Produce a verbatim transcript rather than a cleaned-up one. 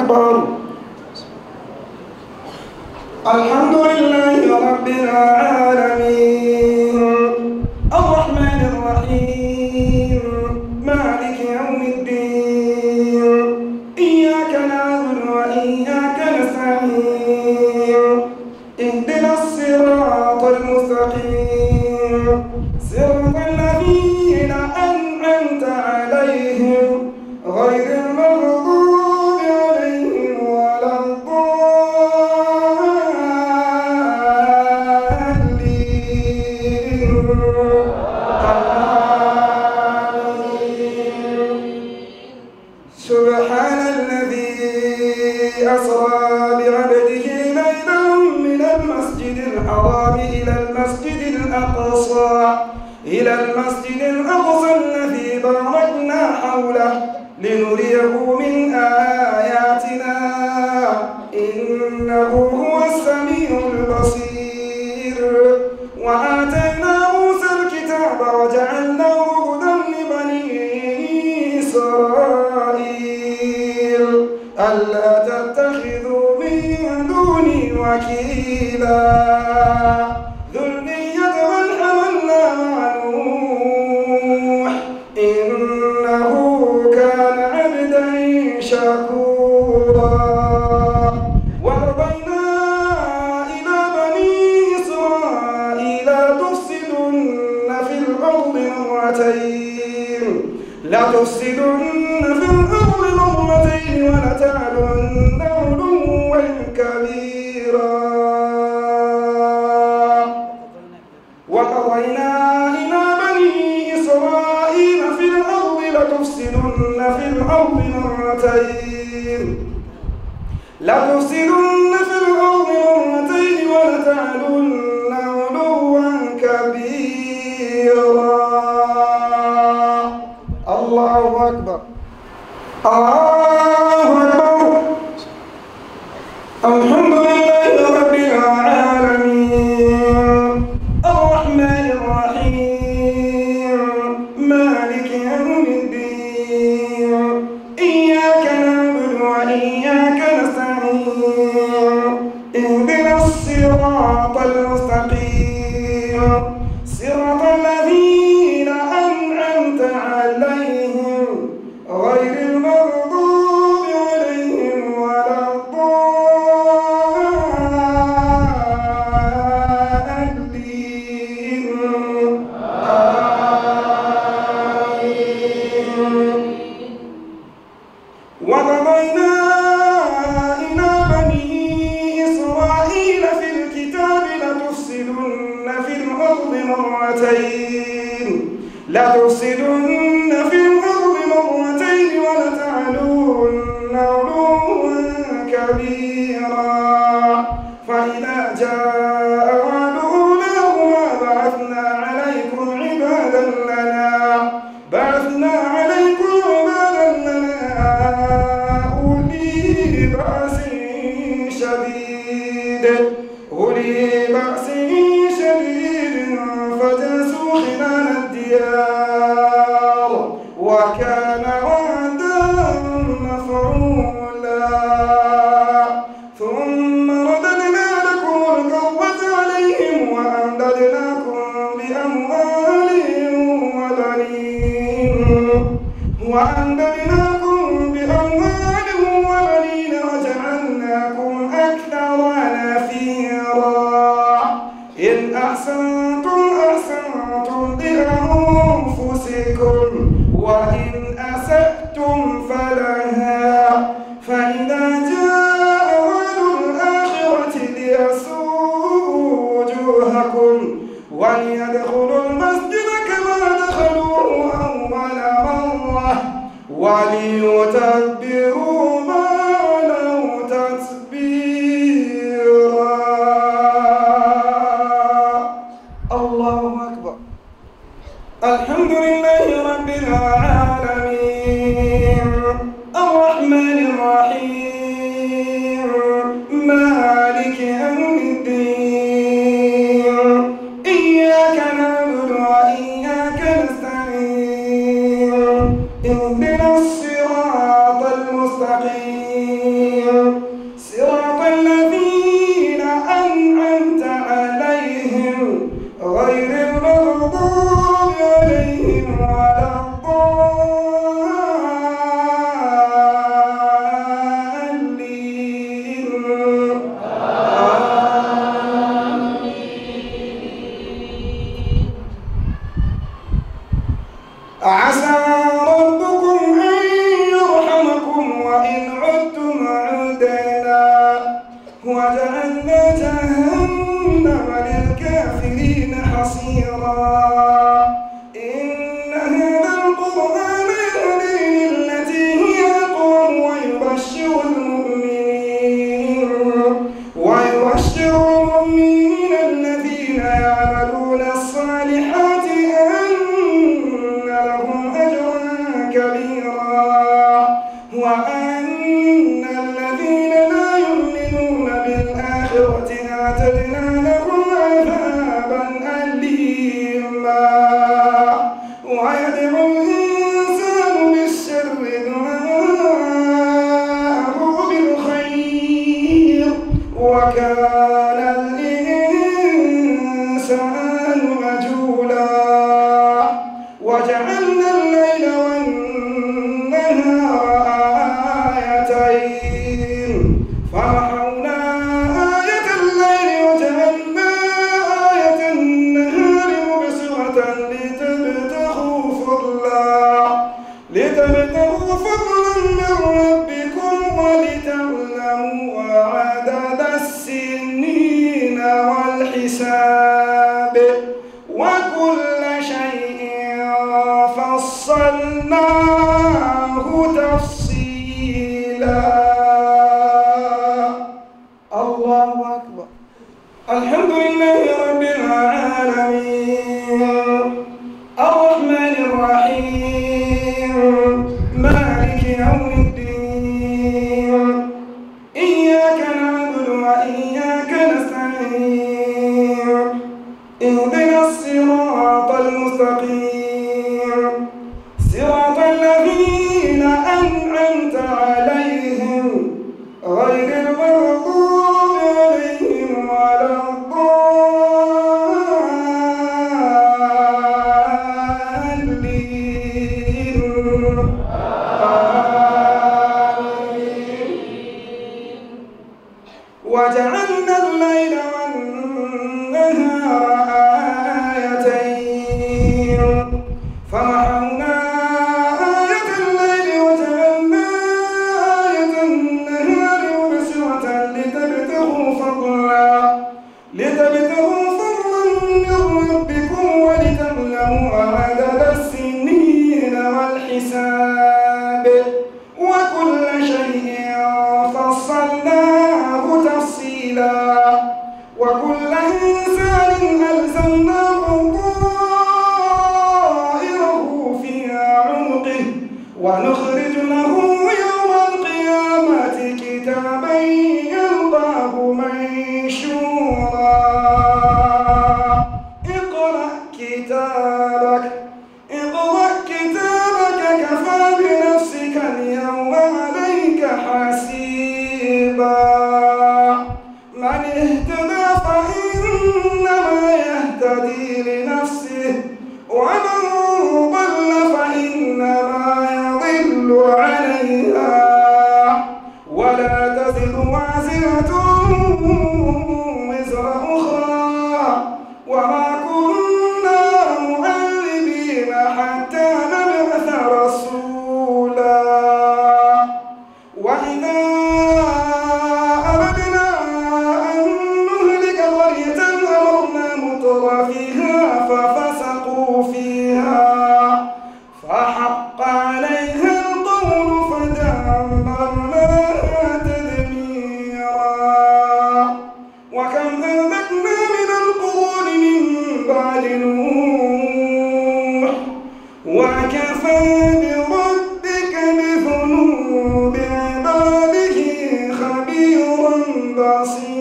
أكبر. الحمد لله رب العالمين الرحمن الرحيم مالك يوم الدين إياك نعبد وإياك نستعين اهدنا الصراط المستقيم صراط الذين أنعمت عليهم غير المغضوب عليهم ولا الضالين. سبحان الذي أسرى بعبده ليلا من المسجد الحرام إلى المسجد الأقصى إلى المسجد الأقصى الذي باركنا حوله لنريه من آياتنا إنه هو السميع البصير. وآتينا موسى الكتاب وجعلناه هدى لبني إسرائيل ألا تتخذوا من دوني وكيلا ذرية من حملنا مع نوح إنه كان عبدا شكورا. وقضينا إلى بني إسرائيل تفسدن في الأرض مرتين لتفسدن في الأرض مرتين ولتعلن علوا كبيرا. وقضينا إلى بني إسرائيل في الأرض لتفسدن في الأرض مرتين لتفسدن في الأرض مرتين ولتعلن علوا كبيرا. الله أكبر الله أكبر. الحمد لله رب العالمين الرحمن الرحيم مالك يوم الدين إياك نعبد وإياك نستعين اهدنا الصراط المستقيم صراط الذين أنعمت عليهم غير المغضوب عليهم ولا الضالين. آمين. وقضينا إلى بني إسرائيل في الكتاب لتفسدن في الأرض مرتين لتفسدن في الأرض مرتين ولتعلن علوا كبيرا. فإذا جاء وعد أولاهما بعثنا عليكم عبادا لنا بعثنا عليكم عبادا لنا أولي بأس شديد أولي بأس شديد فجاسوا خلال الديار وكان وعدا مفعولا. ثم رددنا لكم الكرة عليهم وأمددناكم بأموال وبنين وأمددناكم بأموال وبنين وجعلناكم أكثر نفيرا. إن أحسنتم أحسنتم لأنفسكم وإن أسأتم فلها. فإذا جاء وعد الآخرة ليسوءوا وجوهكم وليدخلوا المسجد كما دخلوه أول مرة وليتبروا ما علوا تتبيرا. الله أكبر. الحمد لله رب العالمين الرحمن الرحيم مالك يوم الدين إياك نعبد وإياك نستعين اهدنا الصراط المستقيم وأن الذين لا يؤمنون بالآخرة أعتدنا لهم عذابا أليما ويدعو الإنسان بالشر دعاءه بالخير وكان الإنسان عجولا وجعلنا الليل والنهار آيتين فمحونا آية الليل وجعلنا آية النهار مبصرة لتبتغوا فضلا لتبتغوا فضلا من ربكم ولتعلموا عدد السنين والحساب وكل شيء فصلناه تفصيلا. الله أكبر. الحمد لله رب العالمين الرحمن الرحيم مالك يوم الدين إياك نعبد وإياك نستعين اهدنا الصراط المستقيم صراط الذين أنعمت عليهم غير المغضوب عليهم ولا الضالين آمين. وجعلنا الليل والنهار آيتين فمحونا آية الليل وجعلنا آية النهار مبصرة لتبتغوا فضلا لتبتغوا فضلا من ربكم ولتعلموا عدد السنين والحساب وكل شيء فصلناه تفصيلا وكل إنسان ألزمناه طائره في عنقه ونخرج له يوم القيامة كتابا يلقاه منشورا اقرأ كتابك اقرأ كتابك كفى بنفسك اليوم عليك حسيبا من اهتدى فإنما يهتدي لنفسه ومن ضل فإنما يضل عليها ولا تزر وازرة وزر أخرى وما كنا معذبين حتى نبعث رسولا وإذا أردنا أن نهلك قرية أمرنا متر فيها ففسقوا فيها فحق عليها القول فدمرناها تدميرا وكم أهلكنا من القرون من بعد نوح وكفى بربك بذنوب عباده خبيرا بصيرا.